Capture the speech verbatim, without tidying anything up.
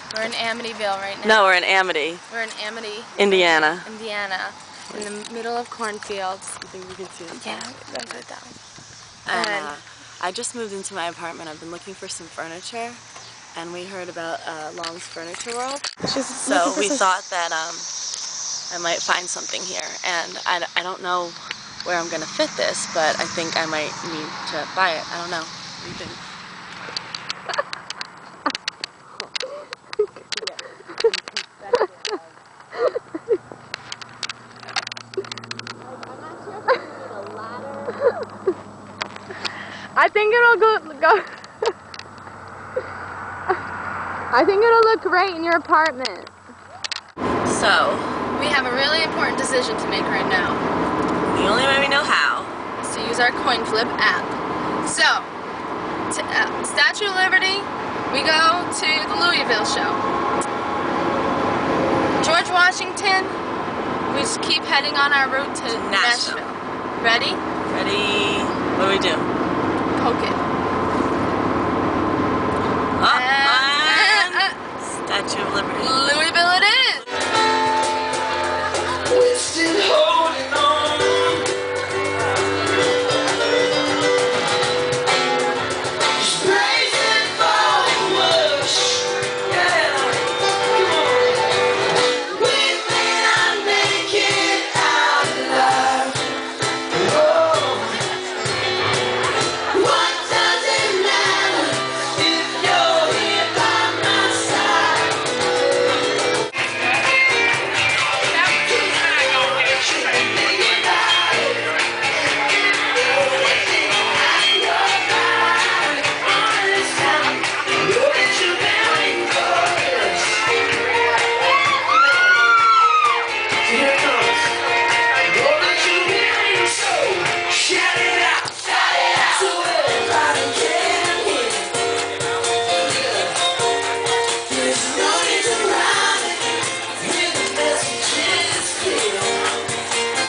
We're in Amityville right now. No, we're in Amity. We're in Amity, Indiana. Indiana, in the middle of cornfields. You think we can see it? Yeah, that's it down. And, And uh, I just moved into my apartment. I've been looking for some furniture, and we heard about uh, Long's Furniture World. So we thought that um, I might find something here, and I, I don't know where I'm gonna fit this, but I think I might need to buy it. I don't know. What do you think? I think it'll go, go. I think it'll look great in your apartment. So, We have a really important decision to make right now. the only way we know how. Is to use our coin flip app. So, to, uh, Statue of Liberty, we go to the Louisville show. George Washington, we just keep heading on our route to Nashville. Nashville. Ready? Ready? What do we do? Poke it.